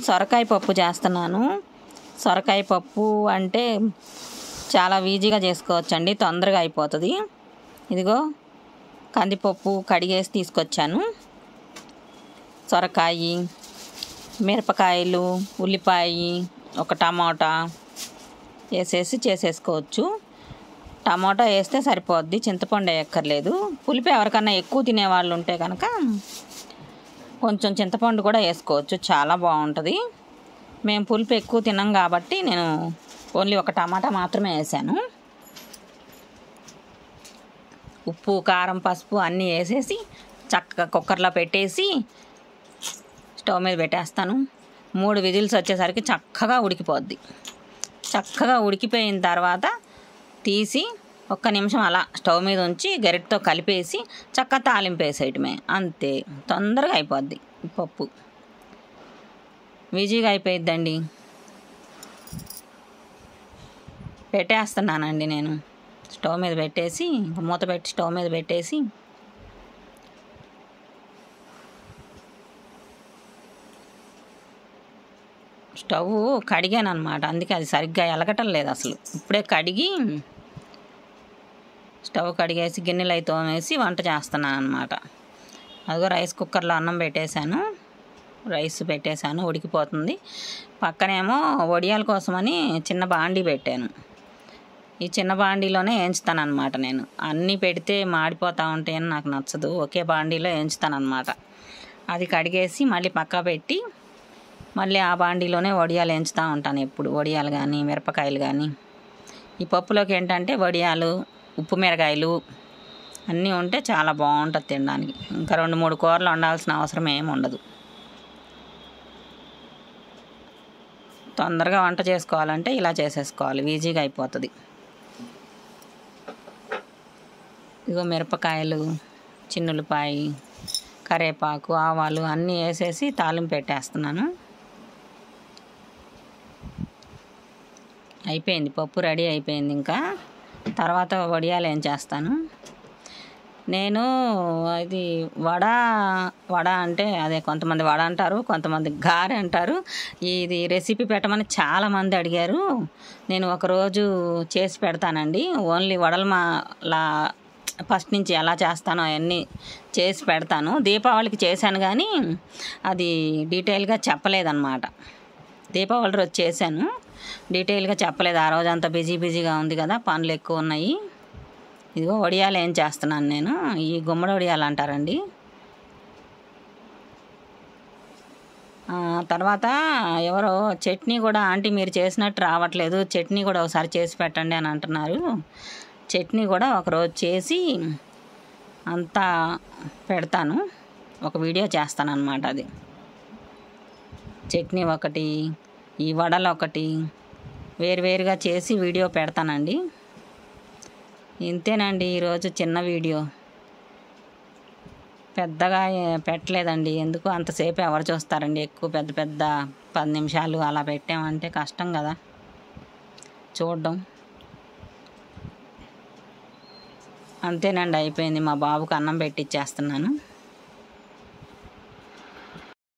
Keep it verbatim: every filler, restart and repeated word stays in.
సొరకాయ పప్పు చేస్తున్నాను. సొరకాయ పప్పు అంటే చాలా ఈజీగా చేసుకోవచ్చండి, తొందరగా అయిపోతుంది. ఇదిగో కందిపప్పు కడిగేసి తీసుకొచ్చాను. సొరకాయ, మిరపకాయలు, ఉల్లిపాయ, ఒక టమాటా వేసేసి చేసేసుకోవచ్చు. టమాటా వేస్తే సరిపోద్ది, చింతపండు వేయక్కర్లేదు. పులుపు ఎవరికన్నా ఎక్కువ తినేవాళ్ళు ఉంటే కనుక కొంచెం చింతపండు కూడా వేసుకోవచ్చు, చాలా బాగుంటుంది. మేము పులుపు ఎక్కువ తిన్నాం కాబట్టి నేను ఓన్లీ ఒక టమాటా మాత్రమే వేసాను. ఉప్పు, కారం, పసుపు అన్నీ వేసేసి చక్కగా కుక్కర్లో పెట్టేసి స్టవ్ మీద పెట్టేస్తాను. మూడు విజిల్స్ వచ్చేసరికి చక్కగా ఉడికిపోద్ది. చక్కగా ఉడికిపోయిన తర్వాత తీసి ఒక్క నిమిషం అలా స్టవ్ మీద ఉంచి గరిటతో కలిపేసి చక్కగా తాలింపు వేసేయటమే, అంతే. తొందరగా అయిపోద్ది పప్పు, ఈజీగా అయిపోయిద్దండి. పెట్టేస్తున్నానండి నేను. స్టవ్ మీద పెట్టేసి మూత పెట్టి స్టవ్ మీద పెట్టేసి స్టవ్ కడిగాను అనమాట, అందుకే అది సరిగ్గా ఎలగటం లేదు అసలు. ఇప్పుడే కడిగి స్టవ్ కడిగేసి గిన్నెలు అయితే తోమేసి వంట చేస్తున్నాను అనమాట. అదిగో రైస్ కుక్కర్లో అన్నం పెట్టేశాను, రైస్ పెట్టేశాను, ఉడికిపోతుంది. పక్కనేమో వడియాల కోసమని చిన్న బాండీ పెట్టాను. ఈ చిన్న బాండీలోనే వేయించుతాను అనమాట నేను. అన్నీ పెడితే మాడిపోతూ ఉంటాయని నాకు నచ్చదు, ఒకే బాండీలో వేయించుతాను అనమాట. అది కడిగేసి మళ్ళీ పక్క పెట్టి మళ్ళీ ఆ బాండీలోనే వడియాలు వేయించుతూ ఉంటాను ఎప్పుడు. వడియాలు కానీ మిరపకాయలు కానీ. ఈ పప్పులోకి ఏంటంటే వడియాలు, ఉప్పు మిరకాయలు అన్నీ ఉంటే చాలా బాగుంటుంది తినడానికి. ఇంకా రెండు మూడు కూరలు వండాల్సిన అవసరం ఏమి ఉండదు. తొందరగా వంట చేసుకోవాలంటే ఇలా చేసేసుకోవాలి, ఈజీగా అయిపోతుంది. ఇదిగో మిరపకాయలు, చిన్నులపాయ, కరివేపాకు, ఆవాలు అన్నీ వేసేసి తాలింపు పెట్టేస్తున్నాను. అయిపోయింది, పప్పు రెడీ అయిపోయింది. ఇంకా తర్వాత వడియాలు ఏం చేస్తాను నేను. అది వడ వడ అంటే అదే, కొంతమంది వడ అంటారు, కొంతమంది గారె అంటారు. ఇది రెసిపీ పెట్టమని చాలామంది అడిగారు. నేను ఒకరోజు చేసి పెడతానండి. ఓన్లీ వడలు మా లా ఫస్ట్ నుంచి ఎలా చేస్తానో అవన్నీ చేసి పెడతాను. దీపావళికి చేశాను కానీ అది డీటెయిల్గా చెప్పలేదన్నమాట. దీపావళి రోజు చేశాను, డీటెయిల్గా చెప్పలేదు. ఆ రోజు అంతా బిజీ బిజీగా ఉంది కదా, పనులు ఎక్కువ ఉన్నాయి. ఇదిగో వడియాలు ఏం చేస్తున్నాను నేను. ఈ గుమ్మడి వడియాలు అంటారండి. తర్వాత ఎవరో చట్నీ కూడా, ఆంటీ మీరు చేసినట్టు రావట్లేదు, చట్నీ కూడా ఒకసారి చేసి పెట్టండి అని అంటున్నారు. చట్నీ కూడా ఒకరోజు చేసి అంతా పెడతాను, ఒక వీడియో చేస్తాను అన్నమాట. అది చట్నీ ఒకటి, ఈ వడలు ఒకటి వేరువేరుగా చేసి వీడియో పెడతానండి. ఇంతేనండి ఈరోజు చిన్న వీడియో, పెద్దగా పెట్టలేదండి. ఎందుకు అంతసేపు ఎవరు చూస్తారండి, ఎక్కువ పెద్ద పెద్ద పది నిమిషాలు అలా పెట్టామంటే కష్టం కదా చూడడం. అంతేనండి, అయిపోయింది. మా బాబుకి అన్నం పెట్టిచ్చేస్తున్నాను.